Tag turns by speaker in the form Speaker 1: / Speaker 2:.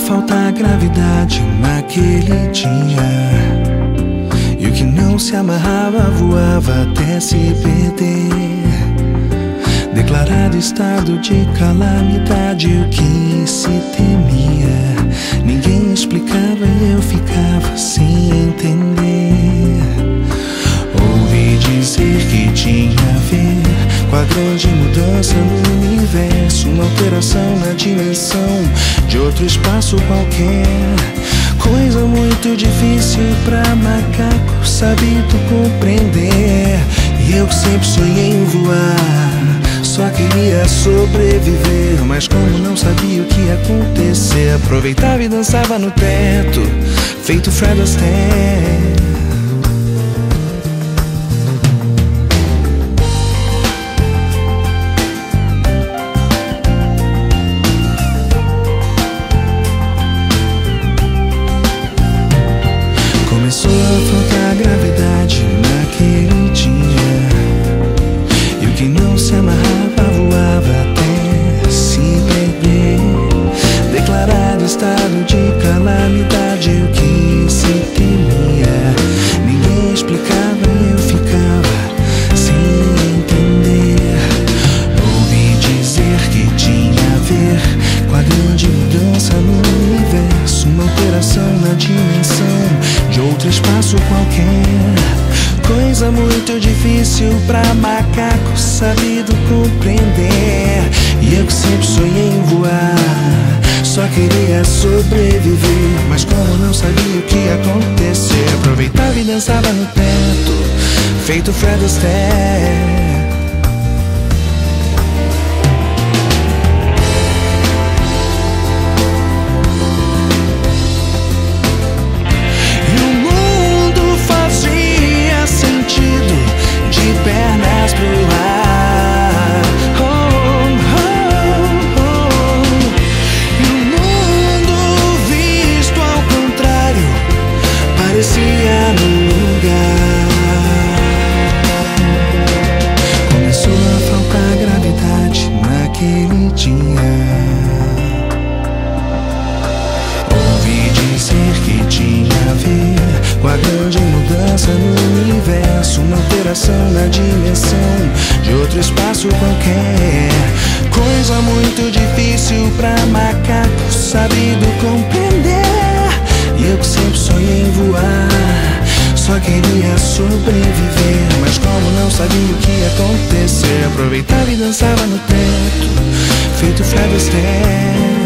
Speaker 1: faltar gravidade naquele dia, e o que não se amarrava voava até se perder. Declarado estado de calamidade, o que se temia, ninguém explicava e eu ficava sem entender. Ouvi dizer que tinha a ver com a grande mudança no universo, uma alteração na dimensão de outro espaço qualquer. Coisa muito difícil pra macaco sabido compreender. E eu que sempre sonhei em voar, só queria sobreviver, mas como não sabia o que ia acontecer, aproveitava e dançava no teto, feito Fred Astaire. Começou a faltar gravidade naquele dia, e o que não se amarrava voava até se perder. Declarado estado de calamidade, o que se temia, ninguém explicava e eu ficava sem entender. Ouvi dizer que tinha a ver com a grande mudança no universo, uma alteração na dimensão de outro espaço qualquer. Coisa muito difícil pra macaco sabido compreender. E eu que sempre sonhei em voar, só queria sobreviver, mas como não sabia o que ia acontecer, aproveitava e dançava no teto, feito Fred Astaire. Pernas pro ar, e o mundo visto ao contrário parecia no lugar. Começou a faltar gravidade naquele dia. Ouvi dizer que tinha a ver com a grande mudança no universo, uma alteração na dimensão de outro espaço qualquer. Coisa muito difícil pra macaco sabido compreender. E eu que sempre sonhei em voar, só queria sobreviver, mas como não sabia o que ia acontecer, aproveitava e dançava no teto, feito Fred Astaire.